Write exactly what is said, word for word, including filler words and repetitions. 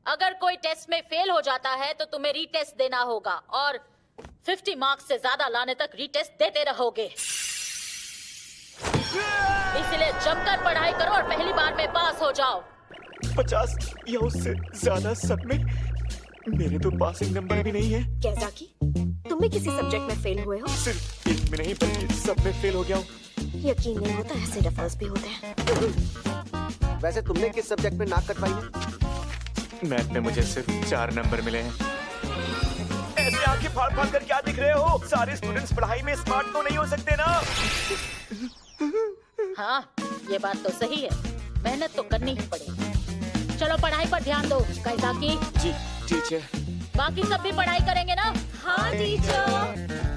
अगर कोई टेस्ट में फेल हो जाता है तो तुम्हें रीटेस्ट देना होगा और पचास मार्क्स से ज्यादा लाने तक रीटेस्ट देते रहोगे। इसलिए जमकर पढ़ाई करो और पहली बार में पास हो जाओ। पचास या उससे ज्यादा सब में मेरे तो पासिंग नंबर भी नहीं है। कैज़ाकी, तुम भी किसी सब्जेक्ट में फेल हुए हो? सिर्फ एक में नहीं बल्कि सब में फेल हो गया हूँ। यकीन नहीं होता, ऐसे रफर्स भी होते हैं। वैसे तुमने किस सब्जेक्ट में नाक कटवाई है? मैथ में मुझे सिर्फ चार नंबर मिले हैं। ऐसे आंखें फाड़ फाड़ कर क्या दिख रहे हो? सारे स्टूडेंट्स पढ़ाई में स्मार्ट तो नहीं हो सकते ना? हाँ, ये बात तो सही है। मेहनत तो करनी ही पड़ेगी। चलो पढ़ाई पर ध्यान दो। कैज़ाकी। जी टीचर। बाकी सब भी पढ़ाई करेंगे ना? हाँ टीचर।